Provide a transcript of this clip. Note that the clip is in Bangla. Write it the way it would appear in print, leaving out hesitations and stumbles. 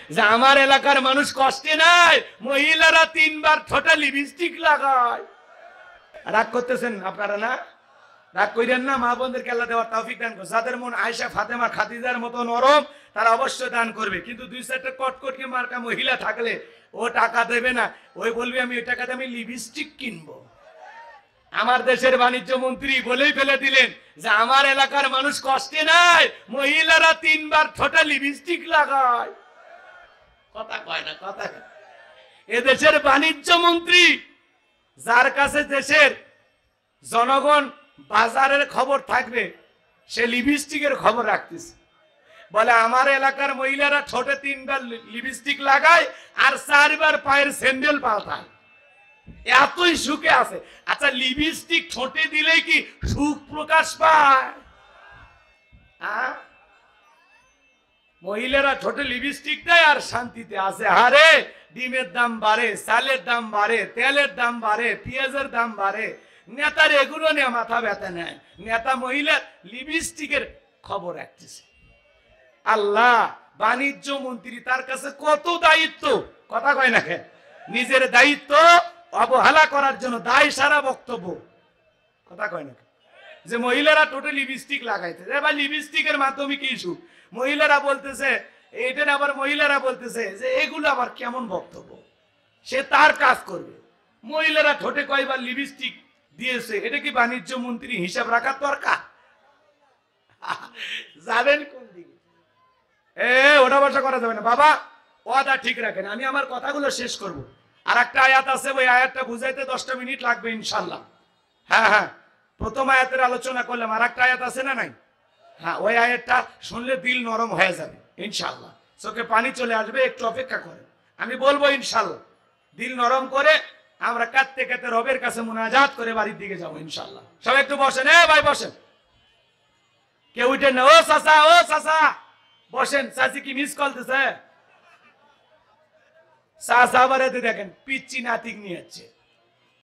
যে আমার এলাকার মানুষ কষ্টে নাই, মহিলারা 3 বার ঠোঁটে লিপস্টিক লাগায়। রাগ করতেছেন আপনারা না? রাগ কইরেন না। মা বোনদেরকে আল্লাহ দেওয়ার তৌফিক দান করুন। যাদের মন আয়েশা ফাতেমা খাদিজার মতো নরম, তারা অবশ্যই দান করবে। কিন্তু 2-4টা কটকটকে মার্কা মহিলা থাকলে ও টাকা দেবে না, ওই বলবে আমি ওই টাকাতে আমি লিপস্টিক কিনবো। আমার দেশের বাণিজ্য মন্ত্রী বলেই ফেলে দিলেন যে আমার এলাকার মানুষ কষ্টে নাই, মহিলারা 3 বার ঠোঁটে লিপস্টিক লাগায়। কথা কয় না, কথা কয়। এ দেশের বাণিজ্য মন্ত্রী, যার কাছে দেশের জনগণ বাজারের খবর থাকবে, সে লিপস্টিকের খবর রাখতেছে। বলে আমার এলাকার মহিলারা ঠোঁটে 3 বার লিপস্টিক লাগায় আর 4 বার পায়ের স্যান্ডেল পাল্টায়। এতই সুখে আছে। আচ্ছা, লিপস্টিক ঠোঁটে দিলে কি সুখ প্রকাশ পায়? মহিলারা ঠোঁটে লিপস্টিক দেয় আর শান্তিতে আছে। আরে ডিমের দাম বাড়ে, চালের দাম বাড়ে, তেলের দাম বাড়ে, পেঁয়াজের দাম বাড়ে, নেতার এগুলো নিয়ে মাথা ব্যথা নেয়। নেতা মহিলার লিপস্টিকের খবর রাখতেছে। আল্লাহ, বাণিজ্য মন্ত্রী, তার কাছে কত দায়িত্ব। কথা কয় না কেন? নিজের দায়িত্ব অবহেলা করার জন্য দায় সারা বক্তব্য। কথা কয় না? যে মহিলারা ঠোঁটে লিপস্টিক লাগাইতে, এবার লিপস্টিকের মাধ্যমে কি ইস্যু? মহিলারা বলতেছে এটা, আবার মহিলারা বলতেছে যে এগুলো আবার কেমন বক্তব্য। সে তার কাজ করবে। মহিলারা ঠোঁটে কয়বার লিপস্টিক দিয়েছে, এটা কি বাণিজ্য মন্ত্রী হিসাব রাখার দরকার? যাবেন কোন দিকে? ওটা বসা করা যাবে না বাবা, ওটা ঠিক রাখেন। আমি আমার কথাগুলো শেষ করব। আর একটা আয়াত আছে, ওই আয়াতটা বুঝাইতে 10টা মিনিট লাগবে ইনশাল্লাহ। হ্যাঁ হ্যাঁ, প্রথম আয়াতের আলোচনা করলাম, আর একটা আয়াত আছে না নাই? হ্যাঁ, ওই আয়াতটা শুনলে দিল নরম হয়ে যাবে ইনশাল্লাহ। চোখে পানি চলে আসবে, একটু অপেক্ষা করেন, আমি বলবো ইনশাল্লাহ। দিল নরম করে আমরা কাঁদতে কাঁদতে রবের কাছে মুনাজাত করে বাড়ির দিকে যাবো ইনশাল্লাহ। সবাই একটু বসেন, ভাই বসেন, কেউ উঠেন না। ও চাচা, ও চাচা বসেন। চাচি কি মিস কল দিছে? চাচা আবার এতে দেখেন পিচ্চি নাতিক নিয়ে যাচ্ছে।